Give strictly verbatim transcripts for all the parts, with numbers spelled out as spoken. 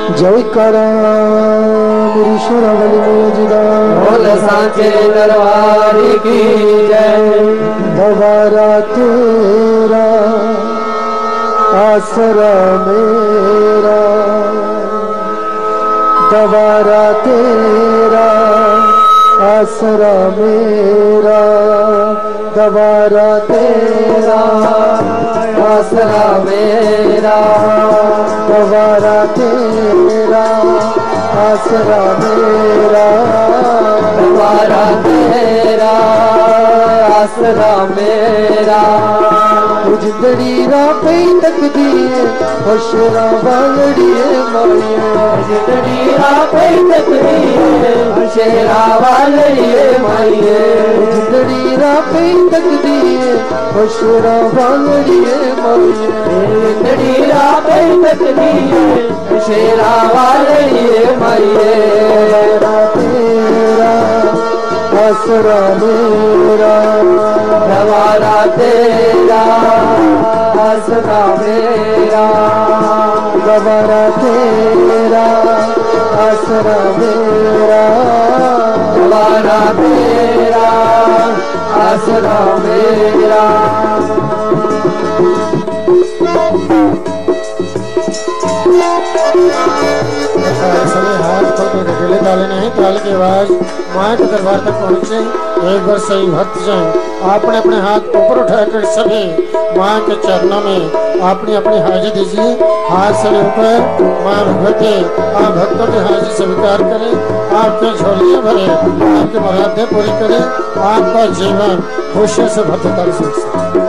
जय करा मेरी शोरावली मौजूदा बोल सांचे दरबार की जय। दोबारा तेरा आसरा मेरा, दोबारा तेरा आसरा मेरा, दोबारा तेरा आसरा मेरा, दोबारा तेरा आसरा मेरा, दोबारा तेरा आसरा मेरा। जिंदड़ी रा पे तकदीर होशरा वालड़िए माये, जिंदड़ी रा पे तकदीर होशरा वालड़िए माये, जिंदड़ी रा पे तकदीर होशरा वालड़िए माये, जिंदड़ी रा पे तकदीर होशरा वालड़िए माये। तेरा आसरा मेरा, दोबारा तेरा आसरा मेरा, दोबारा तेरा आसरा मेरा, दोबारा तेरा आसरा मेरा। सभी हाथ खोल के गले ताले नहीं, ताले की आवाज मां के दरबार तक पहुंचे। एक बार सही भक्त जन अपने अपने हाथ ऊपर उठाकर सभी मां के चरणों में अपनी अपनी हाजिर दीजिए। हाथ से ऊपर मां भगवती आप भक्तों की हाजिर स्वीकार करें, आपके झोलियां भरे, आपकी मुरादें पूरी करें, आपका जीवन खुशी से भरता रहे।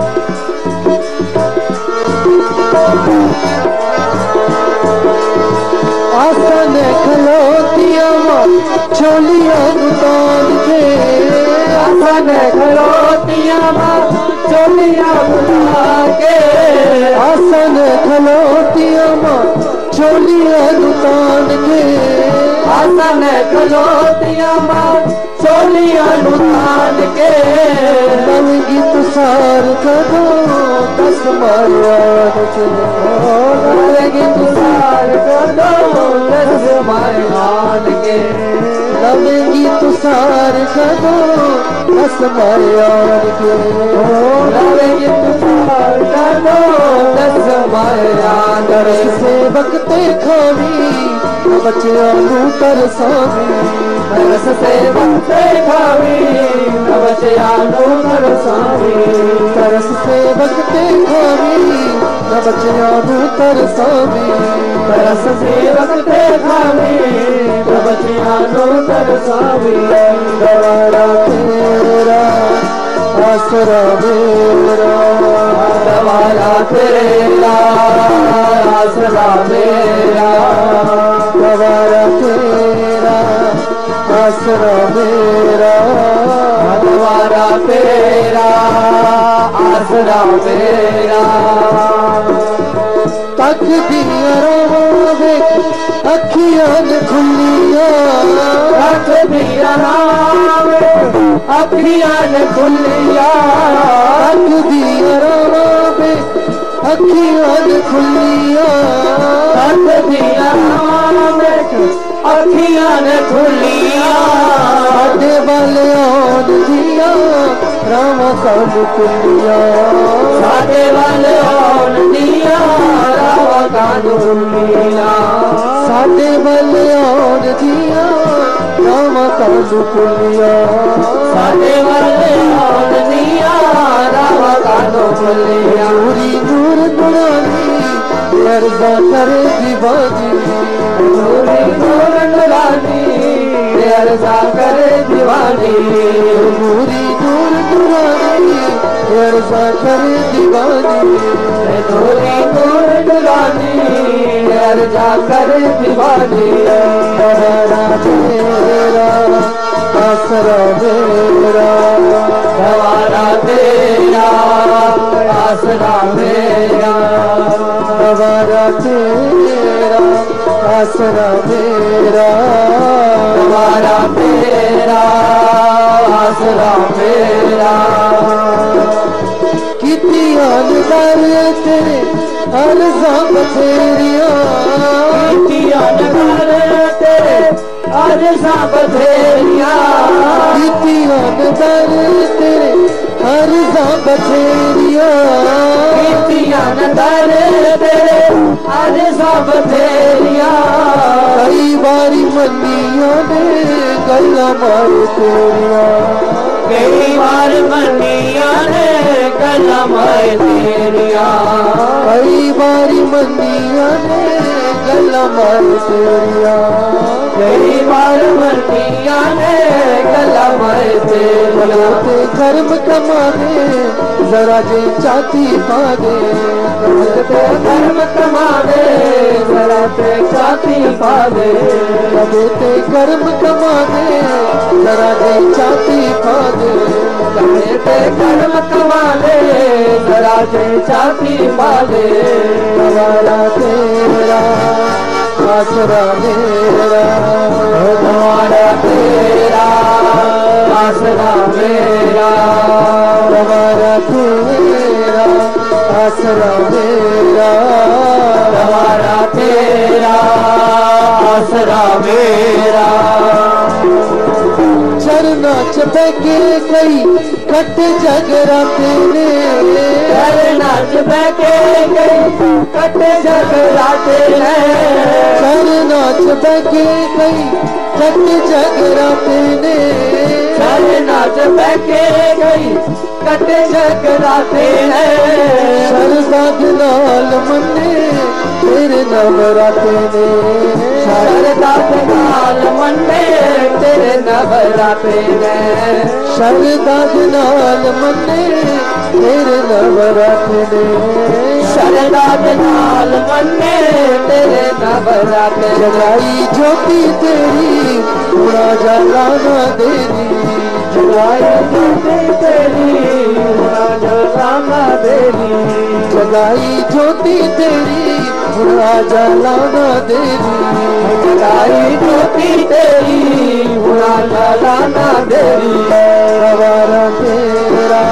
आसन खलोतिया छोलिया तान के, आसन खलोतिया चोलिया बुला के, आसन खलोतिया छोलिया तान के, आसन खलोतिया चोलिया तान के। लवंगी तुषार कदो दस मारवान चले, लवंगी तुषार कदो दस मारवान के, लवंगी तुषार कदो दस मारवान के, लवंगी तुषार कदो दस मारवान तरस से बकते खावी बच्चियां नू तरसावी, तरस से बकते खावी बच्चियां नू तरसावी, तरस से बकते खावी बच्चियां नू तरसावी, तरस से बकते खावी बच्चियां नू तरसावी। दोबारा तेरा आसरा मेरा, दोबारा तेरा आसरा मेरा, दोबारा तेरा आसरा मेरा, दोबारा तेरा आसरा मेरा। तक दिया रोवे अखियां खुलियां, तक दिया रोवे अखियां खुलियां, तक दिया रोवे अखियां खुलियां, तक दिया रोवे अखियां खुलियां। साडे वाले आन दिया रामा कालू कुलिया, साडे वाले आन दिया रामा कालू कुलिया, साडे वाले आन दिया रामा कालू कुलिया, साडे वाले आन दिया रामा कालू कुलिया। नूरी नूर नुरानी अर्जा करे दीवानी, नूरी नूर नुरानी अर्जा करे दीवानी, नूरी नूर नुरानी अर्जा करे दीवानी, नूरी नूर नुरानी अर्जा करे दीवानी। दोबारा तेरा आसरा मेरा, दोबारा तेरा आसरा मेरा, दोबारा तेरा आसरा मेरा, दोबारा तेरा आसरा मेरा। कितियां दर तेरे अर्ज़ां बथेरियां, कितियां आरज़ा बथेरिया कीतियां ने दर तेरे आरज़ा बथेरिया कीतियां ने दर तेरे आरज़ा बथेरिया कई बारी मनिया ने गल्लां मार तेरिया कई बार मनिया ने गल्लां मार तेरिया कई बारी मनिया ने गल्लां मार तेरिया कई बार मनिया ने गल्लां मार तेरिया ते कर्म कमा दे जरा जे चाती पा दे ते कर्म कमा दे जरा ते चाती पा दे ते कर्म कमा दे जरा जे चाती पा दे ते कर्म कमा दे जरा जे चाती पा दे गवारा तेरा आसरा मेरा गवारा तेरा आसरा मेरा गवारा तेरा आसरा मेरा गवारा तेरा आसरा मेरा चरना चबके गई कट जगराते ने चरना चबके गई कट जगराते ने चरना चबके गई कट जगराते ने चरना चबके गई कट जगराते ने शरदा लाल मन्ने तेरे नवराते ने शरदा लाल मन्ने तेरे नवराते ने शरदा लाल मन्ने तेरे नवराते ने शरदा लाल मन्ने तेरे नवराते जगाई ज्योति तेरी उड़ा जलाना देरी जगाई ज्योति तेरी उड़ा जलाना देरी जगाई ज्योति तेरी उड़ा जलाना देरी जगाई ज्योति तेरी उड़ा जलाना देरी गवारा तेरा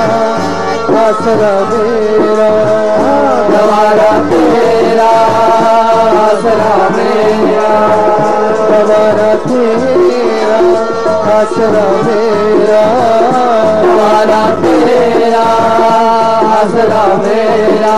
आसरा मेरा गवारा तेरा आसरा मेरा गवारा तेरा आसरा मेरा गवारा तेरा आसरा मेरा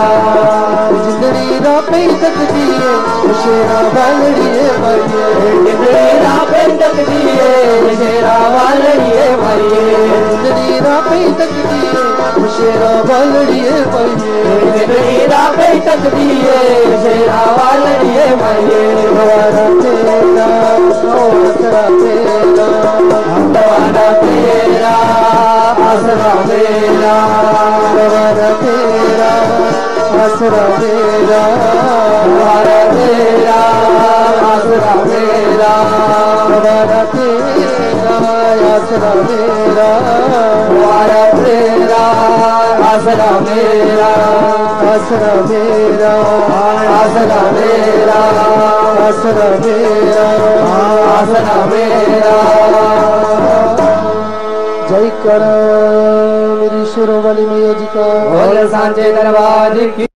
जिंदड़ी रापे तक दिए शेरा वालड़िए मरिए जिंदड़ी रापे तक दिए शेरा वालड़िए मरिए जिंदड़ी रापे तक दिए शेरा वालड़िए मरिए जिंदड़ी रापे तक दिए शेरा वालड़िए मरिए गवारा तेरा आसरा तेरा गवारा तेरा आसरा मेरा गवारा तेरा आसरा मेरा गवारा तेरा आसरा मेरा गवारा तेरा आसरा मेरा गवारा तेरा आसरा मेरा आसरा मेरा आसरा मेरा आसरा मेरा आसरा मेरा जय कर मेरी शेरों वाली मैया जी का बोल सांचे दरबार की।